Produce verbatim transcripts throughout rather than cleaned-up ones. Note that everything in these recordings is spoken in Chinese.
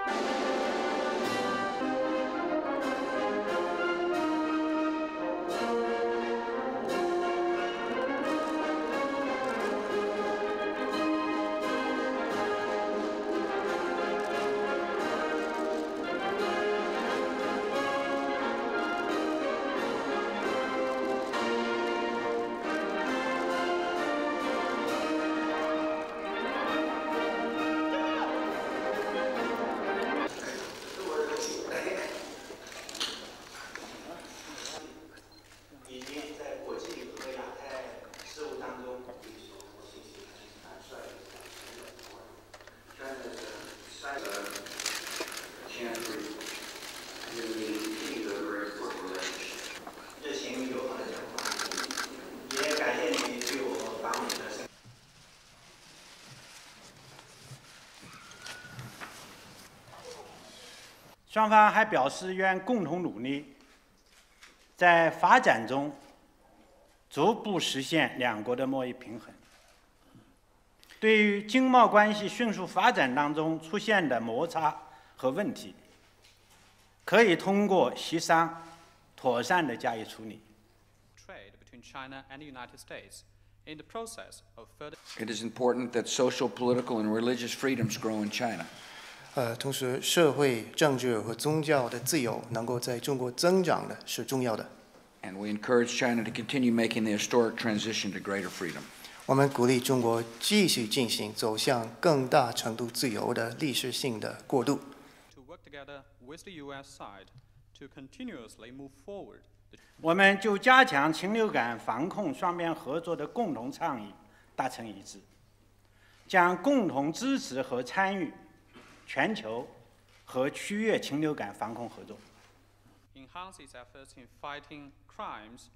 双方还表示愿共同努力，在发展中逐步实现两国的贸易平衡。对于经贸关系迅速发展当中出现的摩擦和问题，可以通过协商妥善地加以处理。 Trade between China and the United States in the process of further. It is important that social, political, and religious freedoms grow in China. 呃，同时，社会、政治和宗教的自由能够在中国增长的是重要的。 And we encourage China to continue making the historic transition to greater freedom. 我们鼓励中国继续进行走向更大程度自由的历史性的过渡。 To work together with the U S side to continuously move forward. 我们就加强禽流感防控双边合作的共同倡议达成一致，将共同支持和参与 全球和区域禽流感防控合作。 Enhance its efforts in fighting crimes.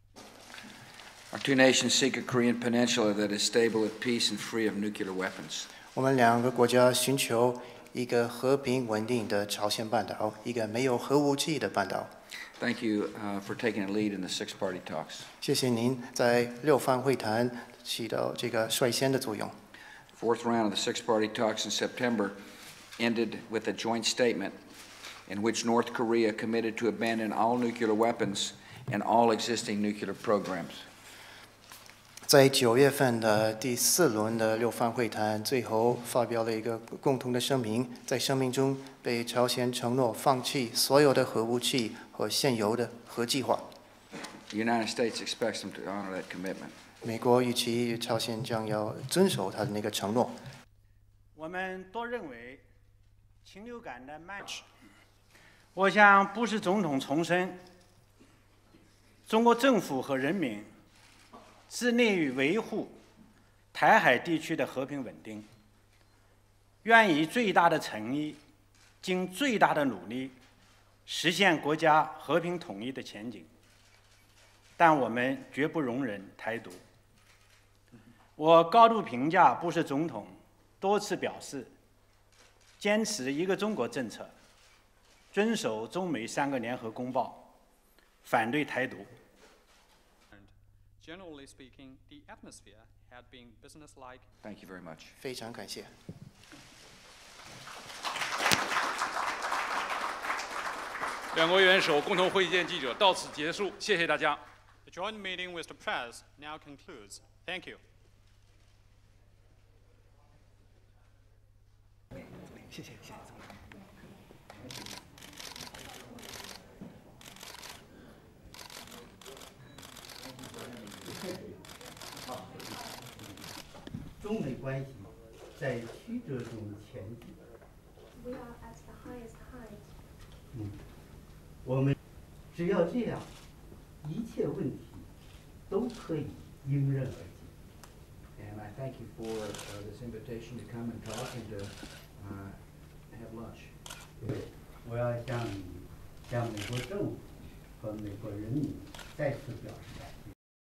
Our two nations seek a Korean peninsula that is stable, at peace, and free of nuclear weapons. 我们两个国家寻求一个和平稳定的朝鲜半岛，一个没有核武器的半岛。 Thank you uh, for taking a lead in the six-party talks. 谢谢您在六方会谈起到这个率先的作用。 Fourth round of the six-party talks in September ended with a joint statement in which North Korea committed to abandon all nuclear weapons and all existing nuclear programs. 在九月份的第四轮的六方会谈，最后发表了一个共同的声明，在声明中被朝鲜承诺放弃所有的核武器和现有的核计划。 The United States expects them to honor that commitment. 美国预期朝鲜将要遵守他的那个承诺。 我们都认为，禽流感的蔓延，我向布什总统重申，中国政府和人民 致力于维护台海地区的和平稳定，愿以最大的诚意，尽最大的努力，实现国家和平统一的前景。但我们绝不容忍台独。我高度评价布什总统多次表示，坚持一个中国政策，遵守中美三个联合公报，反对台独。 Generally speaking, the atmosphere had been businesslike. Thank you very much. 非常感谢。 两国元首共同会见记者到此结束，谢谢大家。 The joint meeting with the press now concludes. Thank you. 谢谢，谢谢。 中美关系在曲折中前进。 We are at the highest height. 嗯，我们只要这样，一切问题都可以迎刃而解。 And I thank you for uh, this invitation to come and talk and to uh, have lunch. 对，我要向你、向美国政府和美国人民再次表示感谢。